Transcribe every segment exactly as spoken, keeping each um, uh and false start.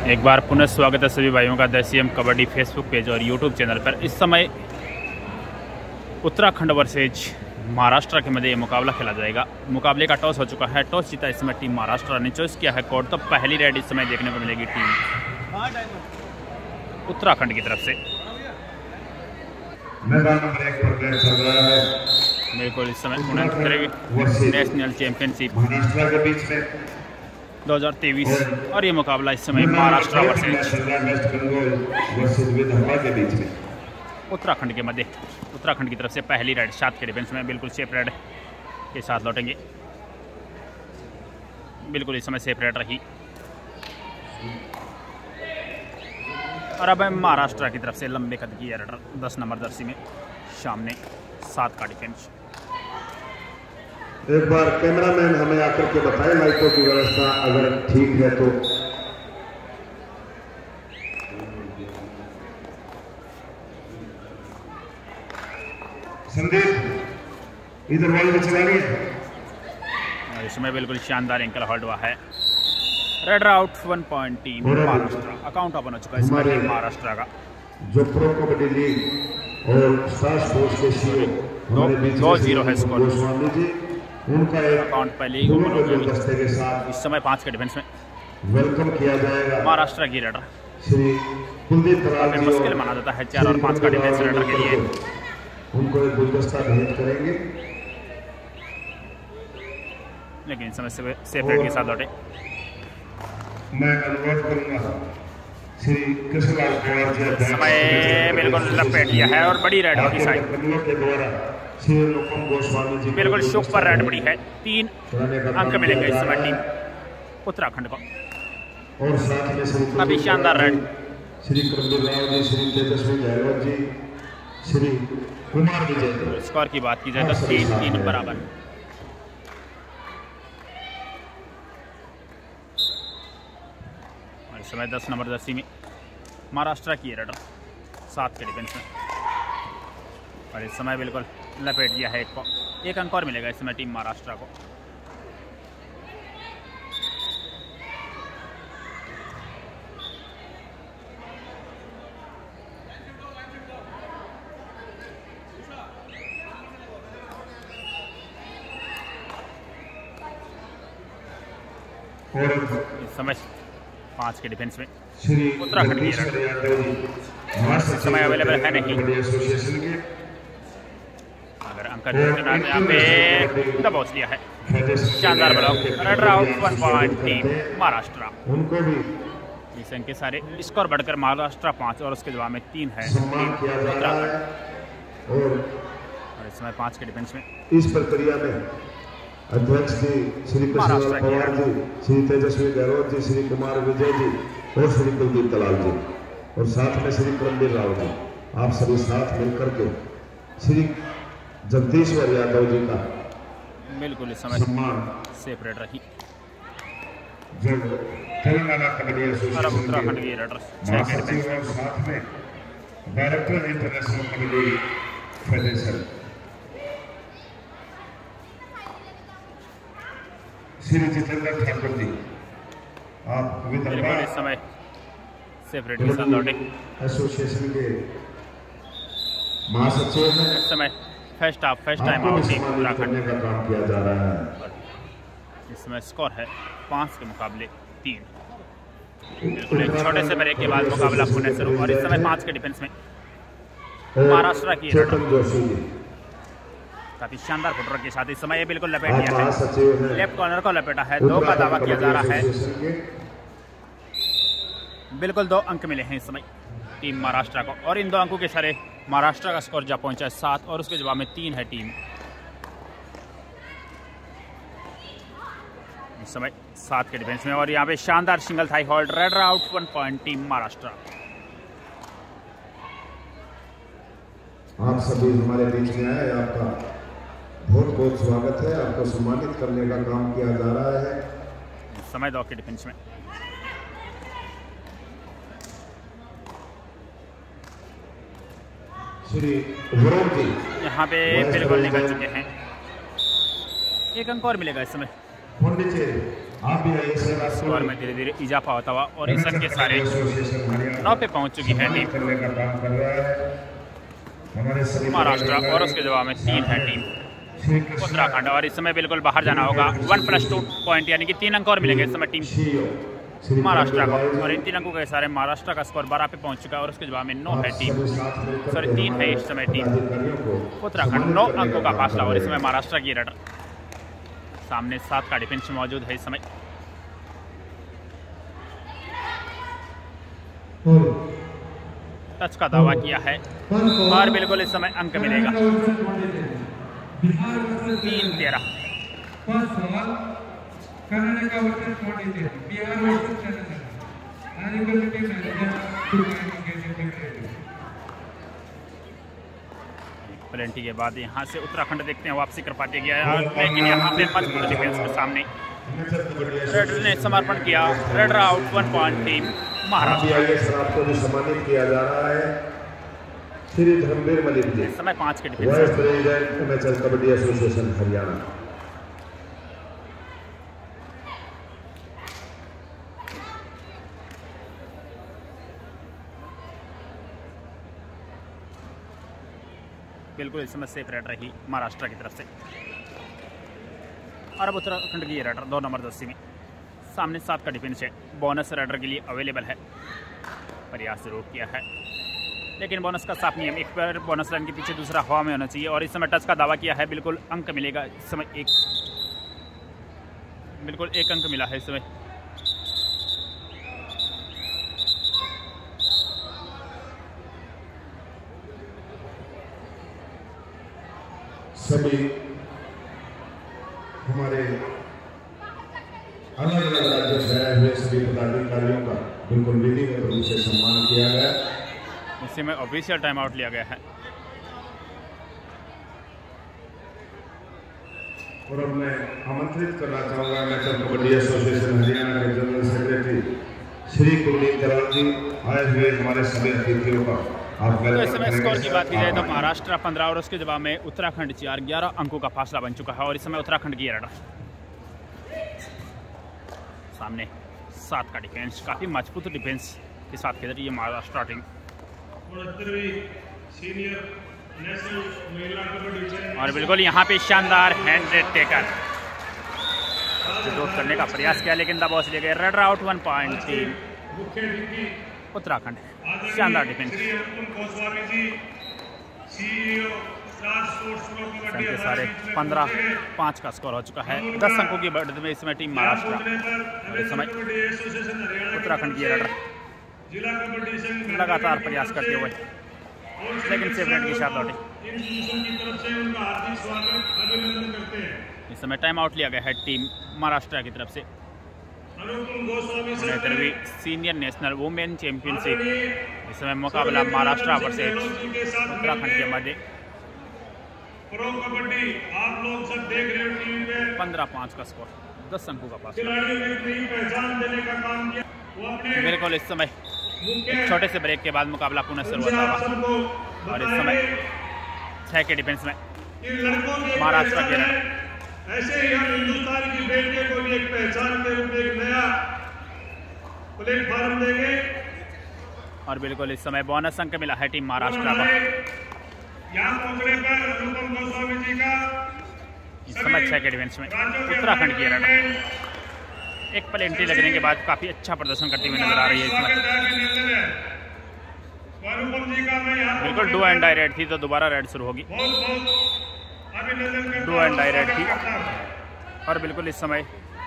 एक बार पुनः स्वागत है सभी भाइयों का देसीएम कबड्डी फेसबुक पेज और यूट्यूब चैनल पर। इस समय उत्तराखंड वर्सेज महाराष्ट्र के मध्य ये मुकाबला खेला जाएगा। मुकाबले का टॉस हो चुका है। टॉस जीता इस समय टीम महाराष्ट्र ने चॉइस किया है कोर्ट। तो पहली रेड इस समय देखने को मिलेगी टीम उत्तराखंड की तरफ से। बिल्कुल इस समय नेशनल चैंपियनशिप दो हज़ार तेईस और ये मुकाबला इस समय महाराष्ट्र वर्सेज उत्तराखंड के मध्य उत्तराखंड की तरफ से पहली रेड सात के डिफेंस में बिल्कुल सेफ रेड के साथ लौटेंगे। बिल्कुल इस समय सेफ रेड रही और अब महाराष्ट्र की तरफ से लंबे कद की रेडर दस नंबर जर्सी में सामने सात का डिफेंस। एक बार कैमरामैन हमें आकर के बताएं लाइटों की व्यवस्था अगर ठीक है तो। संदीप इधर वाले में चला गया। इसमें बिल्कुल शानदार एंकल होल्ड हुआ है। Raid out one point team Maharashtra. Account open हो चुका है इसमें महाराष्ट्र का। जो प्रो कबड्डी लीग और स्टार स्पोर्ट्स के सीईओ दो जीरो है स्कोर। उनका एक अकाउंट पहले ही ओपन हो गया। के साथ इस समय पांच के डिफेंस में वेलकम किया जाएगा महाराष्ट्र की रेडर। श्री कुलदीप काफी मुश्किल माना जाता है चार और पांच का डिफेंस रेडर के लिए। उनको एक गुलदस्ता भेंट करेंगे लेकिन इस समय सेफ रेड के साथ लौटे। मैं अनुरोध करूंगा श्री कृष्णलाल पवार जी समय बिल्कुल लपेट लिया है और बड़ी रेड होगी साइड के द्वारा श्री अनुपम गोस्वामी जी बिल्कुल सुपर रेड बड़ी है। तीन अंक मिलेंगे इस समय टीम उत्तराखंड को। और साथ में श्री काफी शानदार रेड श्री करमबीर राव जी, श्री तेजस्वी गहलोत जी, श्री कुमार विजय। स्कोर की बात की जाए तो तीन तीन बराबर। और इस समय दस नंबर जर्सी में महाराष्ट्र की रेडर सात के डिफेंस में और इस समय बिल्कुल लपेट दिया है एक को। एक अंक और मिलेगा इस समय टीम महाराष्ट्र को। इस समय पांच के डिफेंस में उत्तराखंड की रेडर इस समय अवेलेबल है नहीं। अगर अंकर यहाँ पे दबोच लिया है। शानदार block. Raider out one point team Maharashtra. उनको भी इस अंक के सारे स्कोर बढ़कर महाराष्ट्र पाँच और उसके जवाब में तीन है उत्तराखंड। और इस समय पाँच के डिफेंस में इस प्रक्रिया में अध्यक्ष जी श्री कृष्णलाल पवार जी, श्री तेजस्वी गहलोत जी, श्री कुमार विजय जी और श्री कुलदीप दलाल जी और साथ में श्री करमबीर राव जी, आप सभी साथ मिलकर के श्री जगदीश्वर यादव जी का बिल्कुल इस समय सेफ रेड रही। जब तेलंगाना कबड्डी एसोसिएशन उत्तराखंड की रेडर महासचिव और साथ में director international kabaddi federation Shri Jitendra Thakur ji, आप बिल्कुल इस समय सेफ रेड के साथ लौटे। एसोसिएशन के महासचिव हैं। इस समय first half first time out team Uttarakhand का काम किया जा रहा है। इस समय स्कोर है पाँच के मुकाबले तीन। बिल्कुल एक छोटे से ब्रेक के बाद मुकाबला पुनः शुरू। और इस समय पाँच के डिफेंस में महाराष्ट्र की रेडर काफी शानदार फुटवर्क के साथ इस समय ये बिल्कुल लपेट दिया है। लेफ्ट कॉर्नर को लपेटा है। दो का दावा किया जा रहा है। बिल्कुल दो अंक मिले हैं इस समय टीम महाराष्ट्र को। और इन दो अंकों के सारे महाराष्ट्र का स्कोर जब पहुंचा है सात और उसके जवाब में तीन है टीम। इस समय सात के डिफेंस में और यहाँ पे शानदार single thigh hold. Raider out one point team Maharashtra. आप सभी हमारे बीच में आए, आपका बहुत बहुत स्वागत है। आपको सम्मानित करने का काम किया जा रहा है। इस समय दो के डिफेंस में श्री वरुण जी यहाँ पे बिल्कुल निकल चुके हैं। एक अंक और मिलेगा इस समय। आप भी आइए सर, स्कोर में धीरे धीरे इजाफा होता हुआ और इस के सारे नौ पे पहुंच चुकी है टीम करने का काम कर रहा है हमारे सभी महाराष्ट्र और उसके जवाब में तीन है टीम श्री कृष्ण उत्तराखंड। और इस समय बिल्कुल बाहर जाना होगा। वन प्लस टू पॉइंट यानी कि तीन अंक और मिलेंगे इस समय टीम श्री महाराष्ट्र को। और इन तीन अंकों के सारे महाराष्ट्र का स्कोर बारह पे पहुंच चुका है और उसके जवाब में नौ है टीम सॉरी तीन है इस समय टीम उत्तराखंड। नौ अंकों का फासला और इस समय महाराष्ट्र की रडर सामने सात का डिफेंस मौजूद है इस समय। टच का दावा किया है और बिल्कुल इस समय अंक मिलेगा तीन तेरह। प्लेंटी के बाद यहाँ से उत्तराखंड देखते हैं वापसी कर पाते गया है, लेकिन यहाँ पे मजबूत डिफेंस के सामने रेडर ने समर्पण किया। Raider out one point team Maharashtra. Sir आपको भी सम्मानित किया जा रहा है श्री धर्मवीर मलिक जी, इस समय पाँच के defence vice president MHL kabaddi association Haryana. बिल्कुल इस समय सेफ रेडर रही महाराष्ट्र की तरफ से। और अब उत्तराखंड की रेडर दो नंबर दस्ती में सामने सात का डिफेंस है। बोनस रेडर के लिए अवेलेबल है, प्रयास जरूर किया है लेकिन बोनस का साफ नियम एक बार बोनस लाइन के पीछे दूसरा हवा में होना चाहिए। और इस समय टच का दावा किया है, बिल्कुल अंक मिलेगा इस समय। एक बिल्कुल एक अंक मिला है इस समय। सभी हमारे अलग अलग राज्यों से आए हुए सभी पदाधिकारियों का बिल्कुल विधिवत रूप से सम्मान किया गया। इसी में ऑफिशियल टाइम आउट लिया गया है। और अब मैं आमंत्रित करना चाहूंगा एमएचएल कबड्डी एसोसिएशन हरियाणा के जनरल सेक्रेटरी श्री कुलदीप दलाल जी आए हुए हमारे सभी अतिथियों का। तो इस समय स्कोर की बात की जाए तो महाराष्ट्र पंद्रह और उसके जवाब में उत्तराखंड चार, ग्यारह अंकों का फासला बन चुका है। और इस समय उत्तराखंड की रेडर सामने सात का डिफेंस, काफी मजबूत डिफेंस के साथ खेल रही है महाराष्ट्र टीम। और बिल्कुल यहाँ पे शानदार हैंड टेकर विरोध करने का प्रयास किया लेकिन दबाव से ले गए। Raider out one point team Uttarakhand. शानदार डिफेंस के सारे पंद्रह पाँच का स्कोर हो चुका है। दस अंकों की बढ़त में इसमें टीम महाराष्ट्र और इस समय उत्तराखंड की रेडर लगातार प्रयास करते हुए लेकिन सेफ रेड के साथ लौटे। इस समय टाइम आउट लिया गया है टीम महाराष्ट्र की तरफ से। तेरहवीं सीनियर नेशनल वुमेन चैंपियनशिप इस समय मुकाबला महाराष्ट्र वर्सेस उत्तराखंड के मध्य पंद्रह पाँच का स्कोर, दस अंकों का पास। बिल्कुल इस समय एक छोटे से ब्रेक के बाद मुकाबला पुनः शुरू होता हुआ। और इस समय छह के डिफेंस में महाराष्ट्र के रनर ऐसे ही हम हिंदुस्तान की बेटियों को भी एक पहचान के रूप में एक नया प्लेटफॉर्म देंगे। और बिल्कुल इस समय बोनस अंक मिला है टीम महाराष्ट्र को। यहाँ पहुंचने पर अनुपम गोस्वामी जी का इस समय छह के डिफेंस में उत्तराखंड की रनर एक प्लेंटी लगने के बाद काफी अच्छा प्रदर्शन करती हुई नजर आ रही है इसमें। बिल्कुल डू एंड डाई रेड थी तो दोबारा रेड शुरू होगी। डू एंड डाई रेड थी और बिल्कुल इस समय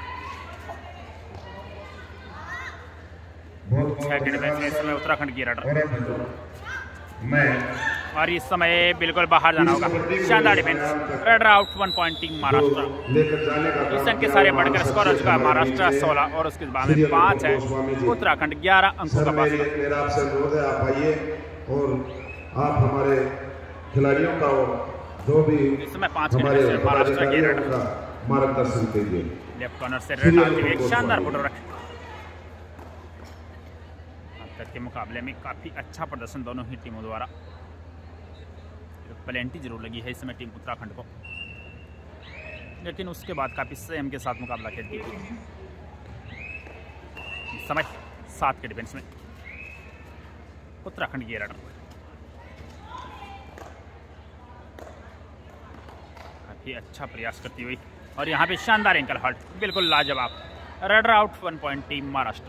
छह के डिफेंस में इस समय उत्तराखंड की रेडर। और इस समय बिल्कुल बाहर जाना होगा। शानदार defence, raider out one point team Maharashtra. इस अंक के सारे बढ़कर स्कोर हो चुका है महाराष्ट्र सोलह और उसके बाद में पाँच है उत्तराखंड ग्यारह अंकों का पास। मेरा आपसे अनुरोध है आप आइए और आप हमारे खिलाड़ियों का जो भी इस समय पाँच के डिफेंस में महाराष्ट्र की रेडर मार्गदर्शन कीजिए। लेफ्ट कॉर्नर से रेड आते हुए एक शानदार फोटो रखे। अब तक के मुकाबले में काफी अच्छा प्रदर्शन दोनों ही टीमों द्वारा। प्लेंटी जरूर लगी है इस समय टीम उत्तराखंड को, लेकिन उसके बाद काफी संयम के साथ मुकाबला खेलती है। इस समय सात के डिफेंस में उत्तराखंड की रनर काफी अच्छा प्रयास करती हुई और यहाँ पे शानदार एंकल हॉल्ट, बिल्कुल लाजवाब। Runner out one point team Maharashtra.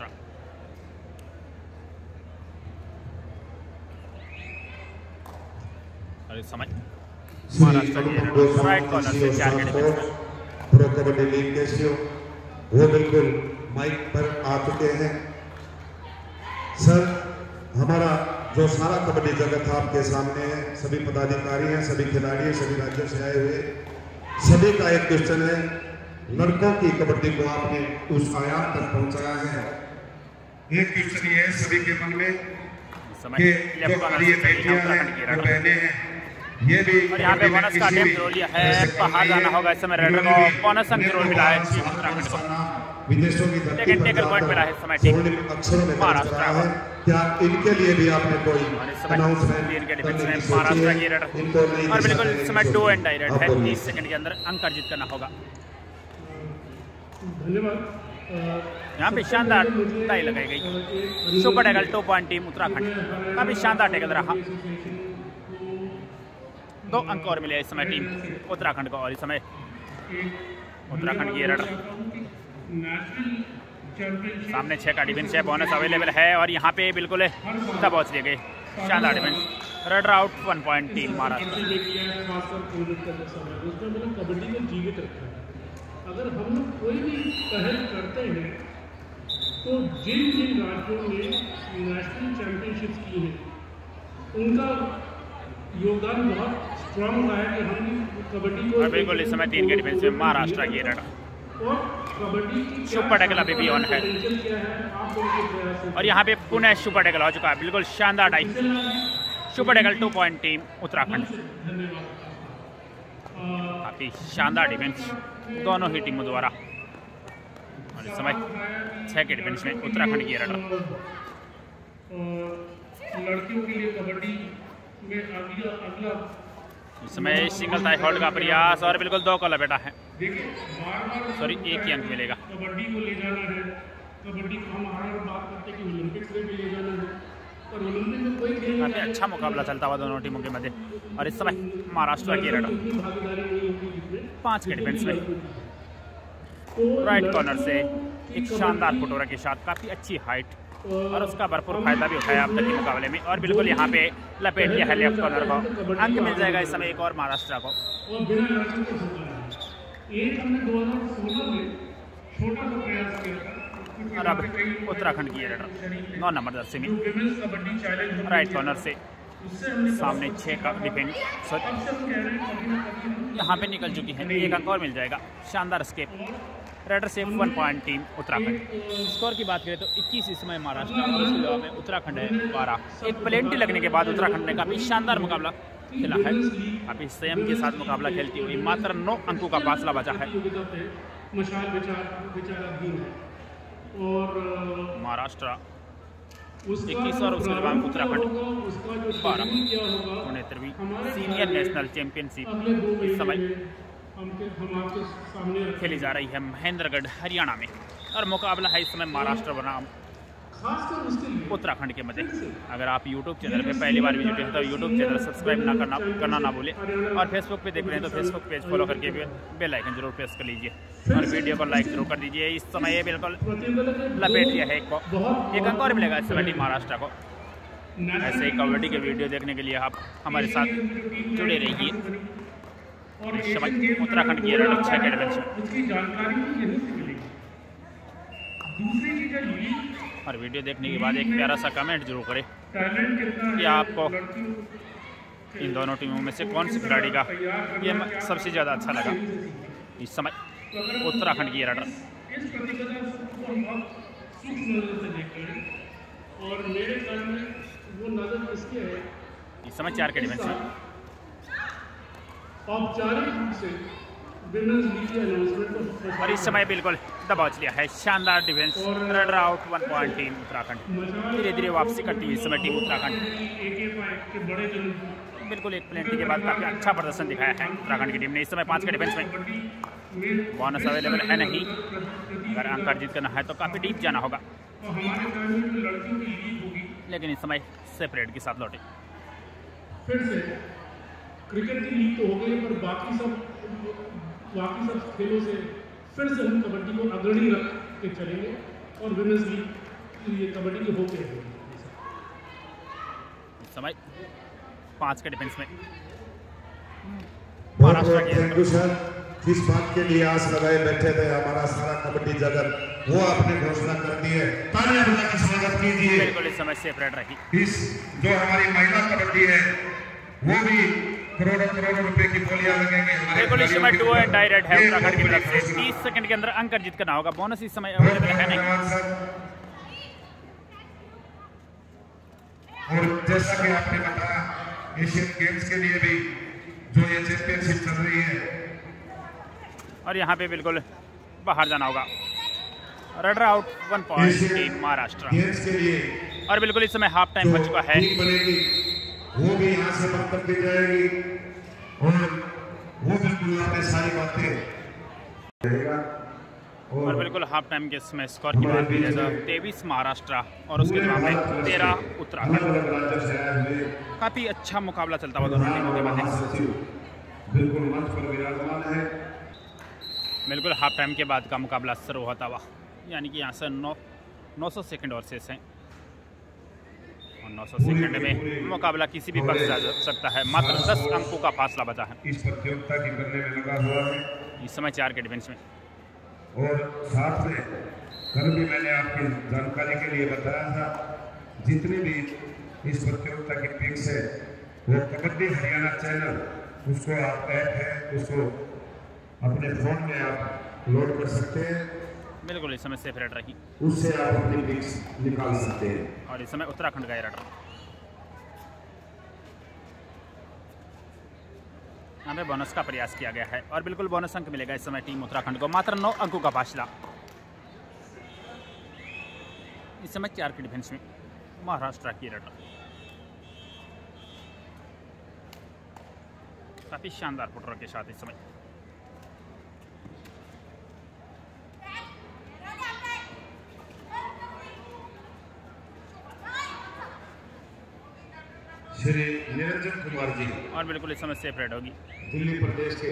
और इस समय महाराष्ट्र की राइट कॉर्नर से चार के डिफेंस में प्रो कबड्डी लीग के सीईओ वो बिल्कुल माइक पर आ चुके हैं। सर, हमारा जो सारा कबड्डी जगत आपके सामने है, सभी पदाधिकारी हैं, सभी खिलाड़ी हैं, सभी राज्यों से आए हुए, सभी का एक क्वेश्चन है, लड़कों की कबड्डी को आपने उस आयाम तक पहुंचाया है। एक क्वेश्चन ये है सभी के मन में कि जो हमारी बेटियां हैं, जो बहनें हैं, ये भी और यहाँ पे बोनस का अटेम्प्ट रोल लिया है, बाहर जाना होगा। इस समय रेडर को बोनस अंक रोल मिला है उत्तराखंड को, विदेशों की धरती पर टेकल पॉइंट मिला है इस समय टीम अक्षरों में महाराष्ट्र है। क्या इनके लिए भी आपने कोई और इस समय अनाउंसमेंट तीन के डिफेंस में महाराष्ट्र की रेडर और बिल्कुल इस समय डू एंड डाई रेड है। तीस सेकंड के अंदर अंक अर्जित करना होगा। यहाँ पे शानदार टाई लगाई गई। Super tackle two point team Uttarakhand, काफी शानदार टैकल रहा। दो अंक और मिले इस समय टीम उत्तराखंड को और इस समय उत्तराखंड की रनर सामने छह का डिफेंस है, बोनस अवेलेबल है और यहाँ पे बिल्कुल दबोच लिए गए। शानदार defence. Runner out one point team Maharashtra. Kabaddi को जीवित रखा है। अगर हम लोग कोई भी पहल करते हैं तो जिन जिन राज्यों ने नेशनल चैंपियनशिप्स की हैं उनका योगदान बहुत स्ट्रांग रहा है कि हम कबड्डी को बिल्कुल इस समय तीन के डिफेंस में महाराष्ट्र की रनर और कबड्डी की सुपर टैकल अभी भी ऑन है और यहाँ पे पुनः सुपर टैकल हो चुका है। बिल्कुल शानदार डाई। Super tackle two point team Uttarakhand. काफी शानदार डिफेंस दोनों ही टीमों द्वारा और इस समय छह के डिफेंस में उत्तराखंड की रनर। लड़कियों के लिए कबड्डी में अगला अगला इस समय सिंगल थाई होल्ड का प्रयास और बिल्कुल दो का लपेटा है। सॉरी, एक ही अंक मिलेगा। कबड्डी को ले जाना है, कबड्डी को हम हर बात करते हैं कि ओलंपिक्स में भी ले जाना है और ओलंपिक में कोई खेल काफी अच्छा मुकाबला चलता हुआ दोनों टीमों के मध्य और इस समय महाराष्ट्र की रनर पांच के डिफेंस में राइट कॉर्नर से एक शानदार फुटोरा के साथ काफी अच्छी हाइट और उसका भरपूर फायदा भी उठाया अब तक के मुकाबले में और बिल्कुल यहाँ पे लपेट लिया है लेफ्ट कॉर्नर को। अंक मिल जाएगा इस समय एक और महाराष्ट्र को। और अब उत्तराखंड की रनर नौ नंबर जर्सी में राइट कॉर्नर से सामने छः का डिफेंस यहाँ पे निकल चुकी है। एक अंक और मिल जाएगा। शानदार स्केप। रेडर से one point team Uttarakhand. Score की बात करें तो इक्कीस इस समय महाराष्ट्र और उसके जवाब में उत्तराखंड है बारह। एक प्लेंटी लगने के बाद उत्तराखंड ने काफी शानदार मुकाबला खेला है। अभी संयम के साथ मुकाबला खेलती हुई मात्र नौ अंकों का फासला बचा है। महाराष्ट्र इक्कीस और उसके जवाब उत्तराखंड बारह। उनहत्तरवीं सीनियर नेशनल चैंपियनशिप इस समय खेली जा रही है महेंद्रगढ़ हरियाणा में और मुकाबला है इस समय महाराष्ट्र बनाम उत्तराखंड के मध्य। अगर आप यूट्यूब चैनल पे पहली बार विजिट करें तो यूट्यूब चैनल सब्सक्राइब ना करना करना ना भूलें और फेसबुक पे देख रहे हैं तो फेसबुक पेज फॉलो करके बेल आइकन जरूर प्रेस कर लीजिए और वीडियो को लाइक जरूर कर दीजिए। इस समय ये बिल्कुल लपेट लिया है एक को। एक अंक और मिलेगा इस समय टीम महाराष्ट्र को। ऐसे ही कबड्डी के वीडियो देखने के लिए आप हमारे साथ जुड़े रहिए। इस समय उत्तराखंड की रनर छह के डिफेंस और वीडियो देखने के बाद एक प्यारा सा कमेंट जरूर करें कि आपको इन दोनों टीमों में से कौन सी खिलाड़ी का ये सबसे ज़्यादा अच्छा लगा। इस समय उत्तराखंड की रनर इस समय चार के डिफेंस में औपचारिक रूप से विमेंस लीग के अनाउंसमेंट और इस समय बिल्कुल दबाव लिया है। शानदार defence. Runner out one point team Uttarakhand. धीरे धीरे वापसी करती हुई इस समय टीम उत्तराखंड बिल्कुल एक प्लेंटी के बाद काफी अच्छा प्रदर्शन दिखाया है उत्तराखंड की टीम ने। इस समय पांच के डिफेंस में बोनस अवेलेबल है नहीं। अगर अंक अर्जित करना है तो काफी डीप जाना होगा। और हमारे टाइम में जो लड़कियों की लीग होगी, लेकिन इस समय सेपरेट के साथ लौटे। फिर से क्रिकेट की लीग तो हो गई, पर बाकी सब बाकी सब खेलों से फिर से हम कबड्डी को अग्रणी रख के चलेंगे और विमेंस लीग ये कबड्डी की होके रहेगी। इस समय पांच के डिफेंस में महाराष्ट्र की थैंक यू सर। किस बात के लिए आस लगाए बैठे थे हमारा सारा कबड्डी जगत, वो आपने घोषणा कर दी है। तालियां बजा के स्वागत कीजिए। बिल्कुल इस समय सेपरेट रही। इस जो हमारी महिला कबड्डी है वो भी करोड़ों करोड़ों रुपए की बोलियां लगेंगे। बिल्कुल इस समय टू एंड डाई रेड है उत्तराखंड की तरफ से। तीस सेकंड के अंदर अंक अर्जित करना होगा। बोनस इस समय अवेलेबल है नहीं। और जैसा कि आपने बताया एशियन गेम्स के लिए भी जो ये चैंपियनशिप चल रही है, और यहाँ पे बिल्कुल बाहर जाना होगा। Runner out one point team Maharashtra. Games के लिए और बिल्कुल इस समय हाफ टाइम हो चुका है। बनेगी वो भी यहाँ से बंद दी जाएगी और वो बिल्कुल आपने सारी बातें रहेगा। और बिल्कुल हाफ टाइम के समय स्कोर की बात की जाए तो तेईस महाराष्ट्र और उसके जवाब में तेरह उत्तराखंड। काफी अच्छा मुकाबला चलता हुआ दोनों टीमों के मध्य। बिल्कुल मंच पर विराजमान है। बिल्कुल हाफ टाइम के बाद का मुकाबला शुरू होता हुआ, यानी कि यहाँ से नौ नौ सौ सेकेंड और शेष हैं और नौ सौ सेकेंड में मुकाबला किसी भी पक्ष से जा सकता है। मात्र दस अंकों का फासला बचा है। इस प्रतियोगिता की करने में लगा हुआ है इस समय चार के डिफेंस में। और साथ में कल भी मैंने आपकी जानकारी के लिए बताया था, जितनी भी इस प्रतियोगिता की पिक्स है वो कबड्डी हरियाणा चैनल, उसको आप ऐप है उसको अपने फोन में आप लोड कर सकते हैं। बिल्कुल इस समय सेपरेट रही। उससे आप अपनी पिक्स निकाल सकते हैं। और इस समय उत्तराखंड का रनर यहाँ पे बोनस का प्रयास किया गया है और बिल्कुल बोनस अंक मिलेगा इस समय टीम उत्तराखंड को। मात्र नौ अंकों का फासला इस समय चार के डिफेंस में महाराष्ट्र की रनर। काफी शानदार फुटवर्क के साथ इस समय श्री निरंजन कुमार जी, और बिल्कुल इस समय सेपरेट होगी। दिल्ली प्रदेश के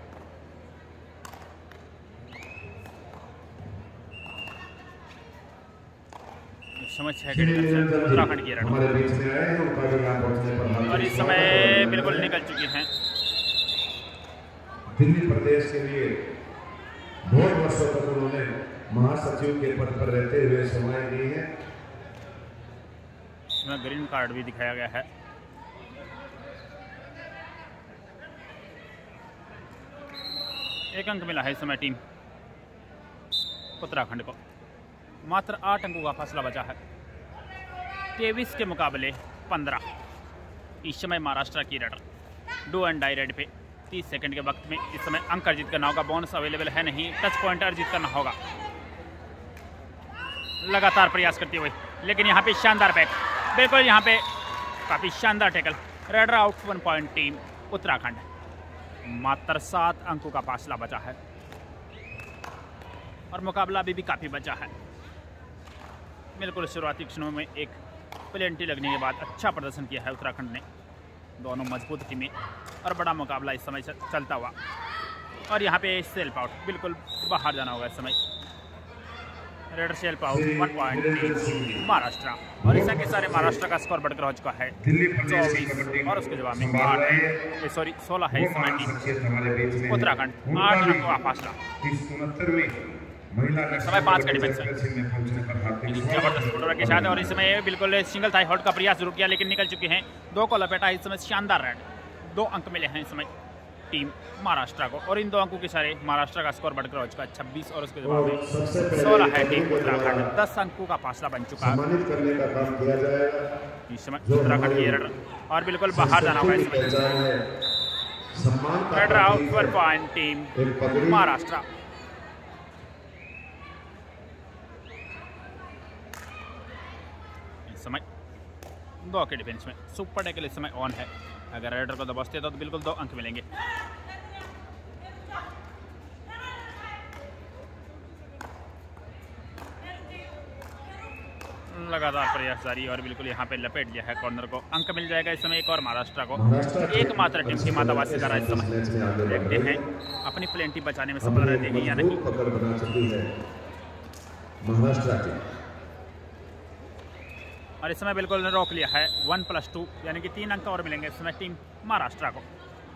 इस समय छह के डिफेंस में उत्तराखंड की रनर। हमारे बीच में आए हैं, उनका भी नाम पहुंचने पर और इस समय बिल्कुल निकल चुके हैं। दिल्ली प्रदेश के लिए बहुत वर्षों तक उन्होंने महासचिव के पद पर रहते हुए सेवाएं दी है। इसमें ग्रीन कार्ड भी दिखाया गया है। एक अंक मिला है इस समय टीम उत्तराखंड को। मात्र आठ अंकों का फासला बचा है। तेईस के मुकाबले पंद्रह इस समय महाराष्ट्र की runner. Do and die raid पे तीस सेकंड के वक्त में इस समय अंक अर्जित करना होगा। बोनस अवेलेबल है नहीं। टच पॉइंट अर्जित करना होगा लगातार प्रयास करते हुए, लेकिन यहाँ पे शानदार बैक। बिल्कुल यहाँ पे काफ़ी शानदार tackle. Runner out one point team Uttarakhand. मात्र सात अंकों का फासला बचा है और मुकाबला अभी भी काफ़ी बचा है। बिल्कुल शुरुआती क्षणों में एक प्लेंटी लगने के बाद अच्छा प्रदर्शन किया है उत्तराखंड ने। दोनों मजबूत टीमें और बड़ा मुकाबला इस समय चलता हुआ। और यहाँ पे सेल्फ आउट, बिल्कुल बाहर जाना होगा इस समय। Raider self out one point Maharashtra. और इस के सारे महाराष्ट्र का स्कोर बढ़कर हो चुका है चौबीस और उसके जवाब में आठ सॉरी सोलह है इस समय टीम उत्तराखंड। आठ अंकों का फासला समय पाँच के डिफेंस में जबरदस्त फुटवर्क के साथ। और इस समय बिल्कुल सिंगल थाई हॉल्ट का प्रयास जरूर किया, लेकिन निकल चुके हैं। दो को लपेटा इस समय शानदार रेड। दो अंक मिले हैं इस समय टीम महाराष्ट्र को। और इन दो अंकों के सारे महाराष्ट्र का स्कोर बढ़कर हो चुका है छब्बीस और उसके जवाब में सोलह है टीम उत्तराखंड। दस अंकों का फासला बन चुका है इस समय उत्तराखंड की रनर। और बिल्कुल बाहर जाना होगा इस समय। Runner out one point team Maharashtra. समय दो के डिफेंस में सुपर टैकल इस समय ऑन है। अगर राइडर को दबाते तो, तो बिल्कुल दो अंक मिलेंगे। लगातार प्रयास जारी और बिल्कुल यहाँ पे लपेट लिया है कॉर्नर को। अंक मिल जाएगा इस समय एक और महाराष्ट्र को। एकमात्र टीम की मातावासी का इस समय देखते हैं अपनी प्लेंटी बचाने में सफल रहेगी या नहीं। पकड़ बना चुकी है महाराष्ट्र की और इस समय बिल्कुल रोक लिया है। वन प्लस टू यानी कि तीन अंक और मिलेंगे इस समय टीम महाराष्ट्र को।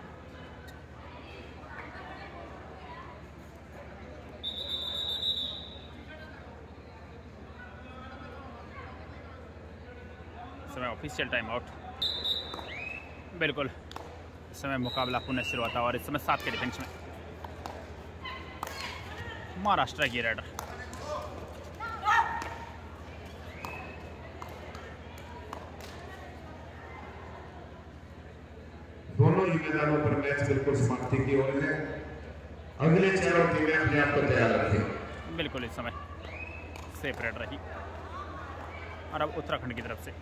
समय ऑफिशियल टाइम आउट। बिल्कुल इस समय मुकाबला पुनः शुरू होता है और इस समय सात के डिफेंस में महाराष्ट्र की रेडर। दोनों ही मैदानों पर मैच बिल्कुल समाप्ति की ओर है। अगले चारों टीमें अपने आप को तैयार रखें। बिल्कुल इस समय सेफ रेड रही और अब उत्तराखंड की तरफ से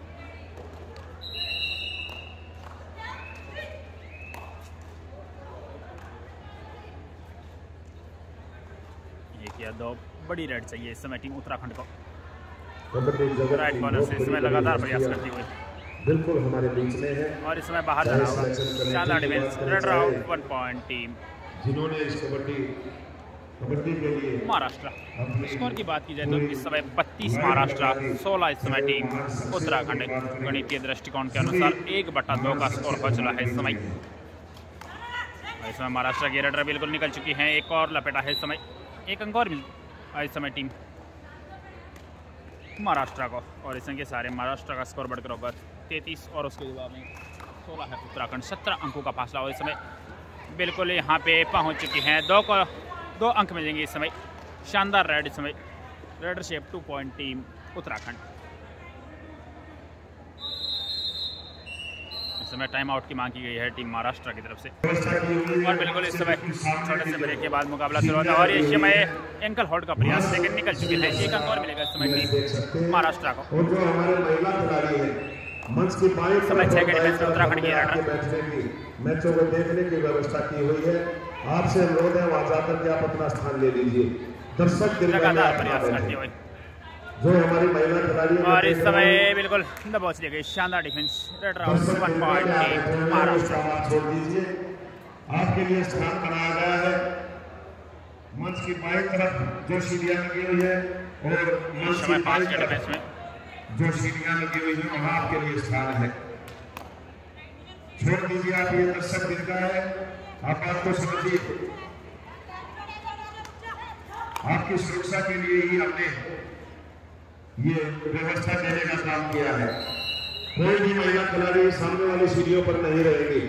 किया दो बड़ी रेड चाहिए इस समय टीम उत्तराखंड को। राइट कॉर्नर से इसमें लगातार प्रयास करती हुई बिल्कुल हमारे बीच में है और इस समय बाहर जाना होगा। शानदार defence. Raid round one point team जिन्होंने इस कबड्डी कबड्डी के लिए महाराष्ट्र। स्कोर की बात की जाए तो इस समय बत्तीस महाराष्ट्र, सोलह इस समय टीम उत्तराखंड। गणितीय दृष्टिकोण के अनुसार एक बटा दो का स्कोर हो चला है इस समय। इस समय महाराष्ट्र की रेडर बिल्कुल निकल चुकी है। एक और लपेटा है इस समय। एक अंक और मिल इस समय टीम महाराष्ट्र को और इस के सारे महाराष्ट्र का स्कोर बढ़कर होगा तैंतीस और उसके जवाब में सोलह है उत्तराखंड। सत्रह अंकों का फासला और इस समय बिल्कुल यहाँ पे पहुँच चुकी हैं। दो को दो अंक मिलेंगे इस समय। शानदार रेड इस समय raider shape two point team Uttarakhand. इस समय टाइम आउट की मांग की गई है टीम महाराष्ट्र की तरफ से और बिल्कुल इस समय छोटे से ब्रेक के बाद मुकाबला शुरू होता है और इस समय एंकल होल्ड का प्रयास लेकिन निकल चुके हैं। एक अंक और मिलेगा इस समय टीम महाराष्ट्र को। और जो हमारे महिला खिलाड़ी हैं मंच की बाएं समय छह के डिफेंस में उत्तराखंड की रेडर बैठने की मैचों को देखने की व्यवस्था की हुई है। आपसे अनुरोध है वहां जाकर के आप अपना स्थान ले लीजिए। दर्शक लगातार प्रयास करते हुए जो हमारी महिला खिलाड़ी और इस समय बिल्कुल दबोच ली गई। शानदार defence. Raid round one point team Maharashtra. छोड़ दीजिए आपके लिए स्थान बनाया गया है मंच की बाईं तरफ जो सीढ़ियां लगी हुई है और मंच की पांच के डिफेंस में जो सीढ़ियां लगी हुई है वहां आपके लिए स्थान है। छोड़ दीजिए आप ये दर्शक दिखता है आप बात को समझिए। आपकी सुरक्षा के लिए ही हमने ये व्यवस्था देने का काम किया है। कोई भी महिला खिलाड़ी सामने वाली सीढ़ियों पर नहीं रहेगी।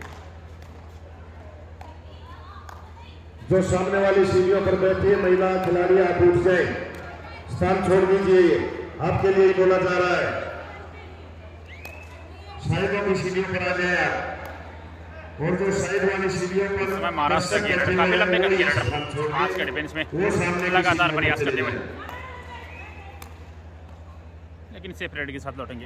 जो सामने वाली सीढ़ियों पर बैठी है महिला खिलाड़ी आप उठ जाए स्थान छोड़ दीजिए। आपके लिए बोला जा रहा है साइडों की सीढ़ियों पर आ जाए आप और जो साइड वाली सीढ़ियों पर महाराष्ट्र की रेडर काफी लंबे कद की रेडर आज के डिफेंस में लगातार प्रयास करते हुए लेकिन सेफ रेड के साथ लौटेंगे।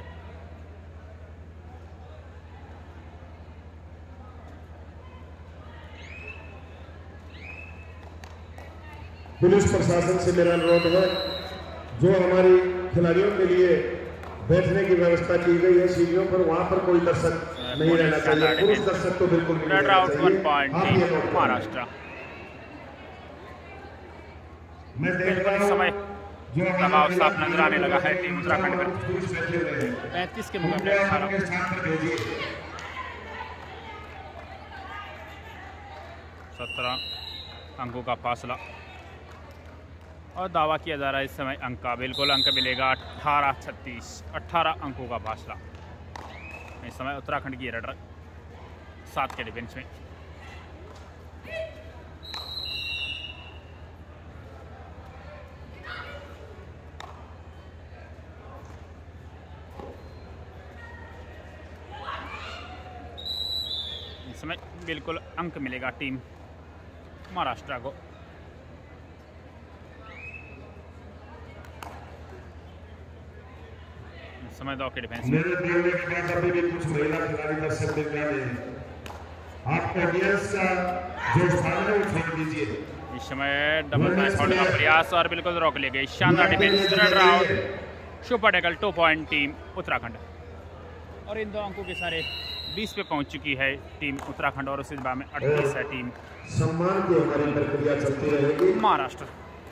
पुलिस प्रशासन से मेरा अनुरोध है जो हमारी खिलाड़ियों के लिए बैठने की व्यवस्था की गई है सीढ़ियों पर वहां पर कोई दर्शक नहीं रहना चाहिए। पुरुष दर्शक तो बिल्कुल नहीं रहना चाहिए। महाराष्ट्र मैं देख रहा हूं समय दबाव साफ नजर आने लगा है टीम उत्तराखंड में। पैंतीस के मुकाबले अठारह सत्रह अंकों का फासला और दावा किया जा रहा है इस समय अंक का। बिल्कुल अंक मिलेगा अठारह छत्तीस। अठारह अंकों का फासला इस समय उत्तराखंड की रेडर सात के डिफेंस में। इस समय बिल्कुल अंक मिलेगा टीम महाराष्ट्र को। समय दो के डिफेंस में मेरे बोलने के बाद अभी भी कुछ महिला खिलाड़ी दर्शक देख रहे हैं। आप ऑडियंस का जो स्थान है वो छोड़ दीजिए। इस समय डबल टाइम आउट का प्रयास और बिल्कुल रोक ले गई। शानदार defence. Raid round super tackle two point team Uttarakhand. और इन दो अंकों के सारे बीस पे पहुंच चुकी है टीम उत्तराखंड और उसी में अड़तीस है टीम सम्मान की हमारी प्रक्रिया चलती रहेगी। महाराष्ट्र।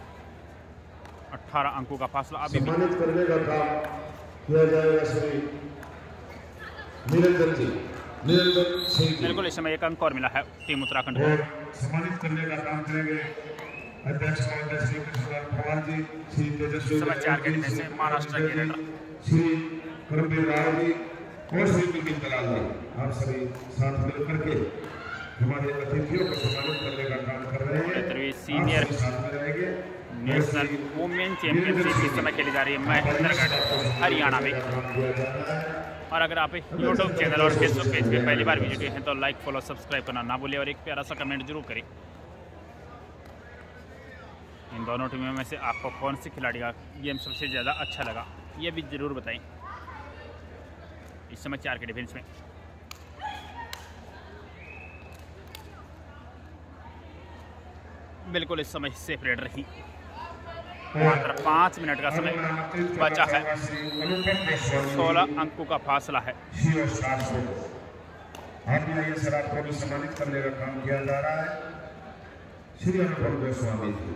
अठारह अंकों का फासला अभी भी सम्मानित करने का काम किया जाएगा श्री निरंजन जी, निरंजन सिंह जी। बिल्कुल इस समय एक अंक और मिला है टीम उत्तराखंड को। और सम्मानित करने का काम करेंगे अध्यक्ष महोदय श्री कृष्णलाल पवार जी, श्री तेजस्वी समाचार के में से महाराष्ट्र के रेडर श्री करमबीर राव जी और श्री बिपिन दलाल जी, आप सभी साथ मिलकर के हमारे अतिथियों को सम्मानित करने का काम कर रहे हैं। सीनियर साथ में रहेंगे। नेशनल वुमेन चैंपियनशिप इस समय खेली जा रही है महेंद्रगढ़ हरियाणा में। और अगर आप यूट्यूब चैनल और फेसबुक पेज पे पहली बार विजिट हैं तो लाइक फॉलो सब्सक्राइब करना ना भूलें और एक प्यारा सा कमेंट जरूर करें। इन दोनों टीमों में से आपको कौन सी खिलाड़ी का गेम सबसे ज़्यादा अच्छा लगा ये भी ज़रूर बताएं। इस समय चार के डिफेंस में बिल्कुल इस समय सेपरेट रही। मात्र पाँच मिनट का समय बचा है। सोलह अंकों का फासला है। सर आपको भी सम्मानित करने का काम किया जा रहा है श्री अनुपम गोस्वामी जी।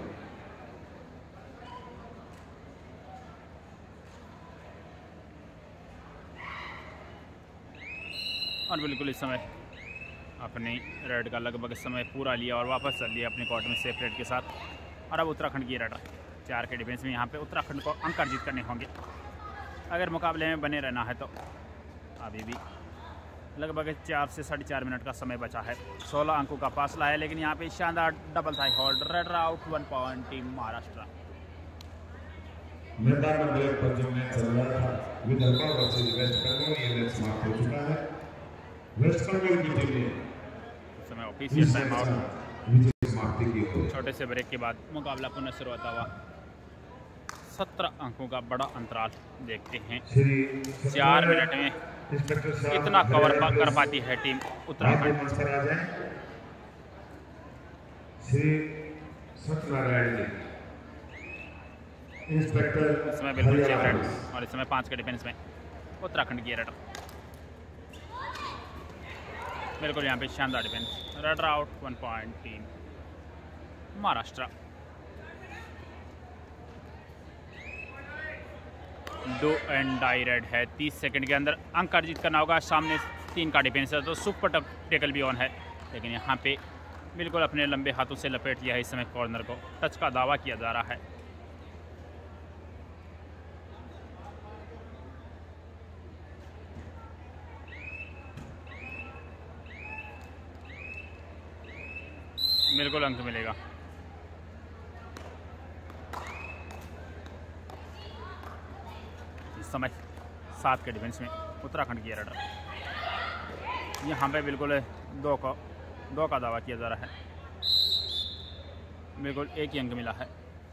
और बिल्कुल इस समय अपनी रेड का लगभग समय पूरा लिया और वापस चल लिया अपने कोर्ट में सेफ रेड के साथ। और अब उत्तराखंड की रेडर चार के डिफेंस में यहाँ पे उत्तराखंड को अंक अर्जित करने होंगे अगर मुकाबले में बने रहना है तो। अभी भी लगभग चार से साढ़े चार मिनट का समय बचा है। सोलह अंकों का फासला है लेकिन यहाँ पे शानदार double thigh hold raider out one point team Maharashtra. मैदान में ब्रेक पर जो मैच चल रहा था विदर्भ वर्सेस वेस्ट बंगाल, ये मैच समाप्त हो चुका है। वेस्ट बंगाल की टीम ने समय ऑफिशियल टाइम आउट विजय समाप्ति की हो। छोटे से ब्रेक के बाद मुकाबला पुनः शुरू होता हुआ। सत्रह अंकों का बड़ा अंतराल देखते हैं। चार मिनट में इतना कवर कर पाती है टीम उत्तराखंड। श्री सत्यनारायण जी इंस्पेक्टर इसमें बिल्कुल फेवरेट और इस समय पाँच के डिफेंस में उत्तराखंड की रेडर। बिल्कुल यहाँ पे शानदार defence. Raider out one point team Maharashtra. Do and die raid है। तीस सेकंड के अंदर अंक अर्जित करना होगा। सामने तीन का डिफेंस है तो सुपर टफ टेकल भी ऑन है लेकिन यहाँ पे बिल्कुल अपने लंबे हाथों से लपेट लिया है। इस समय कॉर्नर को टच का दावा किया जा रहा है। बिल्कुल अंक मिलेगा। इस समय सात के डिफेंस में उत्तराखंड की रेडर। यहाँ पे बिल्कुल दो का दो का दावा किया जा रहा है। बिल्कुल एक ही अंक मिला है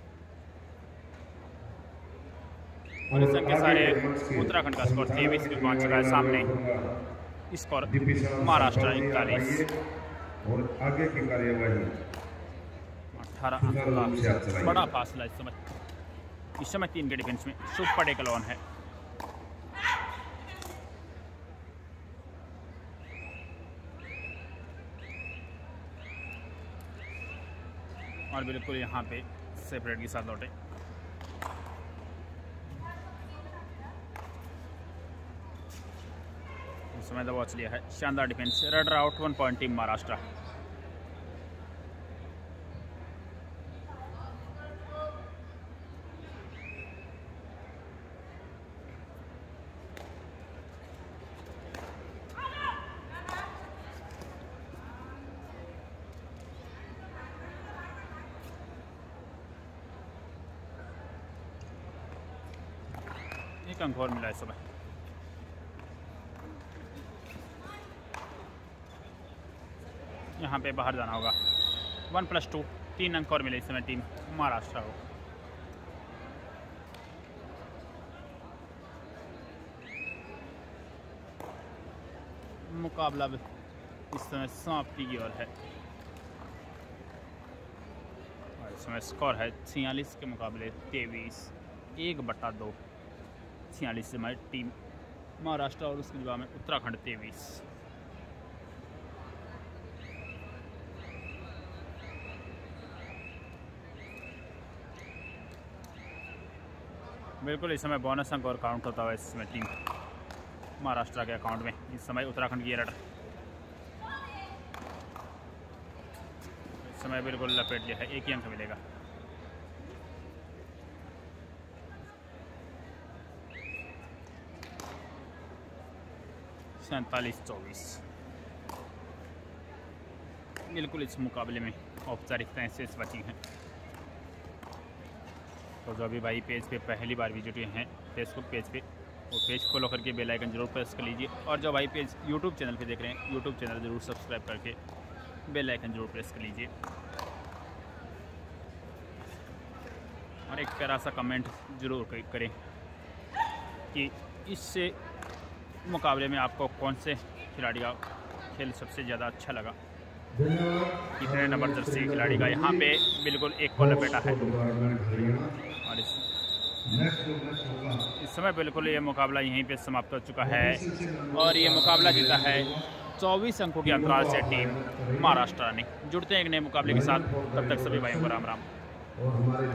और इस अंक के सारे उत्तराखंड का स्कोर तेईस पे पहुँच चुका है। सामने स्कोर महाराष्ट्र इकतालीस और आगे की कार्यवाही अठारह अंक का बड़ा फासला। इस समय इस समय तीन के डिफेंस में सुपर टेकल ऑन है। और बिल्कुल यहाँ पे सेपरेट के साथ लौटे। इस समय दबा लिया है। शानदार defence. Raider out one point team Maharashtra. एक अंक और मिला इस समय। यहाँ पे बाहर जाना होगा। वन प्लस टू तीन अंक और मिले इस समय टीम महाराष्ट्र को। मुकाबला इस समय समाप्ति की ओर है और इस समय स्कोर है छियालीस के मुकाबले तेईस। एक बटा दो छियालीस से हमारी टीम महाराष्ट्र और उसके जवाब में उत्तराखंड तेईस। बिल्कुल इस समय बोनस अंक और काउंट होता हुआ इस समय टीम महाराष्ट्र के अकाउंट में। इस समय उत्तराखंड की रेडर इस समय बिल्कुल लपेट लिया है, एक ही अंक मिलेगा। सैंतालीस चौबीस। बिल्कुल इस मुकाबले में औपचारिकताएं शेष बची हैं। तो जो अभी भाई पेज पे पहली बार विजिट हुए हैं फेसबुक पेज पे, वो पेज फॉलो करके बेल आइकन जरूर प्रेस कर लीजिए। और जो भाई पेज यूट्यूब चैनल पे देख रहे हैं, यूट्यूब चैनल जरूर सब्सक्राइब करके बेल आइकन जरूर प्रेस कर लीजिए। और एक प्यारा सा कमेंट जरूर करें कि इस मुकाबले में आपको कौन से खिलाड़ी का खेल सबसे ज़्यादा अच्छा लगा। कितने नंबर जर्सी खिलाड़ी का यहाँ पे बिल्कुल एक को लपेटा है। और इस, इस समय बिल्कुल ये मुकाबला यहीं पे समाप्त हो चुका है और ये मुकाबला जीता है चौबीस अंकों के अंतराल से टीम महाराष्ट्र ने। जुड़ते हैं एक नए मुकाबले के साथ, तब तक सभी भाइयों को राम राम।